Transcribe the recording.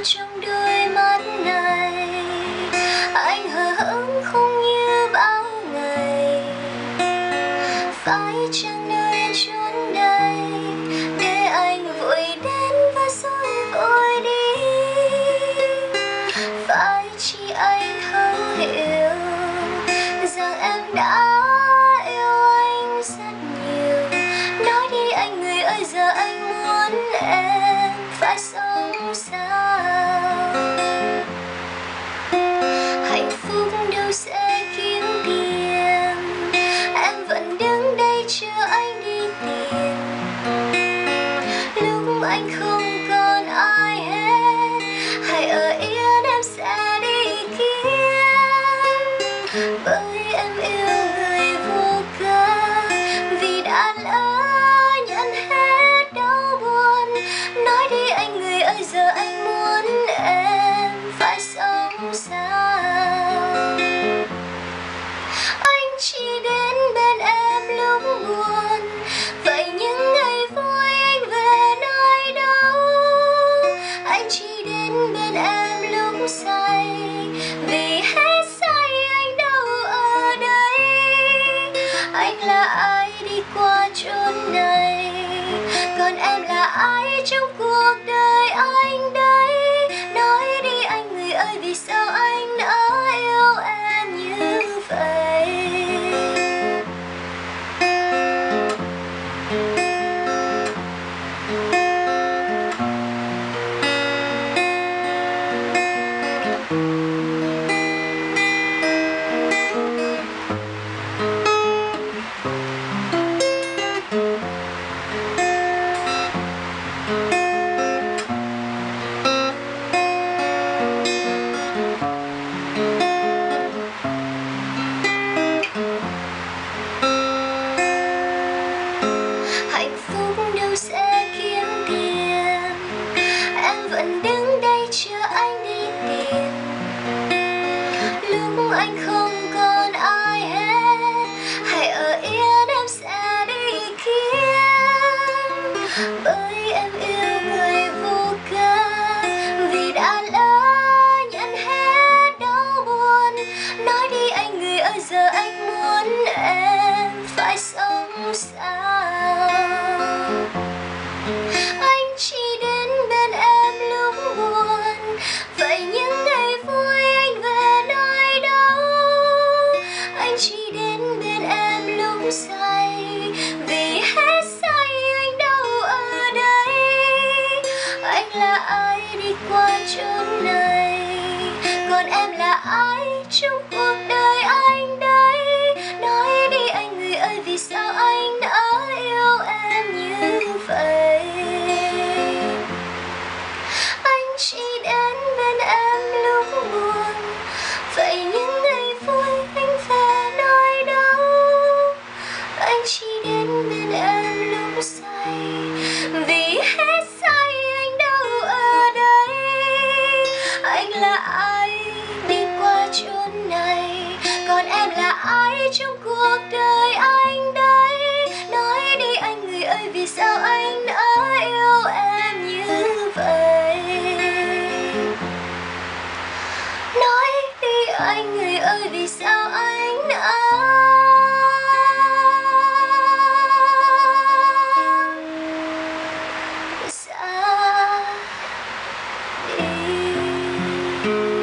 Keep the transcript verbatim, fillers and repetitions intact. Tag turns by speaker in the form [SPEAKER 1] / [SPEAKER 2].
[SPEAKER 1] trong đôi mắt này. Anh hờ hững không như bao ngày. Phải chăng nơi anh trốn đây để anh vội đến và rồi vội đi? Phải chỉ anh thấu hiểu rằng em đã yêu anh rất nhiều. Nói đi anh người ơi, giờ anh muốn em phải sống sao? Hạnh phúc đâu sẽ kiếm tiền, em vẫn đứng đây chờ anh đi tìm. Lúc anh không còn ai hết, hãy ở yên em sẽ đi kiếm. Bởi em yêu người vô cớ, vì đã lỡ nhận hết đau buồn. Nói đi anh người ơi, giờ anh muốn em phải sống sao? Anh chỉ đến bên em lúc buồn, vậy những ngày vui anh về nơi đâu? Anh chỉ đến bên em lúc say, vì hết say anh đâu ở đây. Anh là ai đi qua chốn này, còn em là ai trong cuộc đời anh đây? Nói đi anh người ơi, vì sao anh đã yêu em như vậy? Hạnh phúc đâu sẽ kiếm tiền, em vẫn đứng đây chờ anh đi tìm. Lúc anh không còn ai hết, hãy ở yên em sẽ đi kiếm. Bởi em yêu người vô cớ, vì đã lỡ nhận hết đau buồn. Nói đi anh người ơi, giờ anh muốn em phải sống sao? Anh chỉ đến bên em lúc buồn, vậy những ngày vui anh về nơi đâu? Anh chỉ đến bên em lúc say, vì hết say anh đâu ở đây. Anh là ai đi qua chốn này, còn em là ai trong cuộc đời anh đây? Nói đi anh người ơi, vì sao anh đã yêu em như vậy? Anh chỉ đến bên em lúc buồn, vậy những ngày vui anh về nơi đâu? Anh chỉ đến bên em lúc say, vì hết say anh đâu ở đây. Anh là ai đi qua chốn này, còn em là ai trong cuộc đời anh đây? Nói đi anh người ơi, vì sao anh đã yêu em như vậy? Nói đi anh người ơi, vì sao anh đã xa đi?